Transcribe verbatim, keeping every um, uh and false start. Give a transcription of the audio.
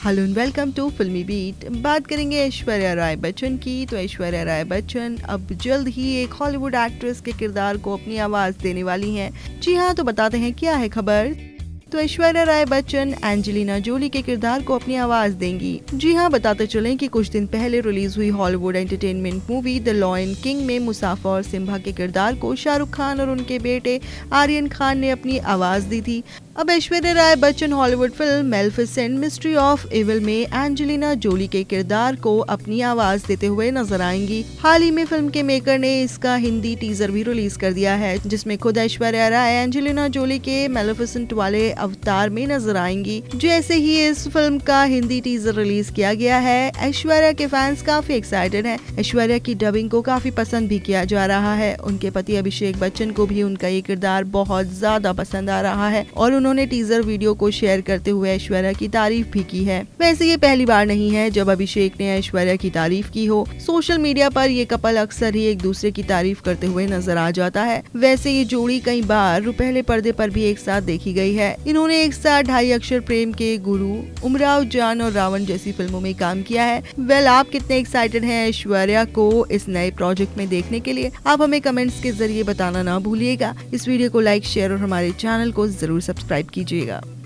Hello and welcome to Filmi beat. बात करेंगे ऐश्वर्या राय बच्चन की। तो ऐश्वर्या राय बच्चन अब जल्द ही एक हॉलीवुड एक्ट्रेस के किरदार को अपनी आवाज देने वाली हैं। जी हाँ, तो बताते हैं क्या है खबर। तो ऐश्वर्या राय बच्चन एंजेलिना जोली के किरदार को अपनी आवाज देंगी। जी हाँ, बताते चलें कि कुछ दिन पहले रिलीज हुई Hollywood entertainment movie the lion king में मुसाफा और सिम्बा के किरदार को शाहरुख खान और उनके बेटे आर्यन खान ने अपनी आवाज दी थी। अब Aishwarya Rai Bachchan Hollywood film Maleficent mystery of evil में एंजेलिना जोली के किरदार को अपनी आवाज देते हुए नजर आएंगी। हाल ही में फिल्म के मेकर ने इसका हिंदी टीजर भी रिलीज कर दिया है, जिसमें खुद ऐश्वर्या राय एंजेलिना जोली के मेलेफिसेंट वाले अवतार में नजर आएंगी। जैसे ही इस फिल्म का हिंदी टीजर रिलीज किया गया है, ऐश्वर्या के फैंस काफी एक्साइटेड हैं। ऐश्वर्या की डबिंग को काफी पसंद भी किया जा रहा है। उनके पति अभिषेक बच्चन को भी उनका ये किरदार बहुत ज्यादा पसंद आ रहा है और उन्होंने टीजर वीडियो को शेयर करते हुए ऐश्वर्या की तारीफ भी की है। वैसे ये पहली बार नहीं है जब अभिषेक ने ऐश्वर्या की तारीफ की हो। सोशल मीडिया पर ये कपल अक्सर ही एक दूसरे की तारीफ करते हुए नजर आ जाता है। वैसे ये जोड़ी कई बार पहले पर्दे पर भी एक साथ देखी गई है। इन्होंने एक साथ ढाई अक्षर प्रेम के गुरु, उमराव जान और रावण जैसी फिल्मों में काम किया है। वेल, आप कितने एक्साइटेड हैं ऐश्वर्या को इस नए प्रोजेक्ट में देखने के लिए? आप हमें कमेंट्स के जरिए बताना ना भूलिएगा। इस वीडियो को लाइक, शेयर और हमारे चैनल को जरूर सब्सक्राइब कीजिएगा।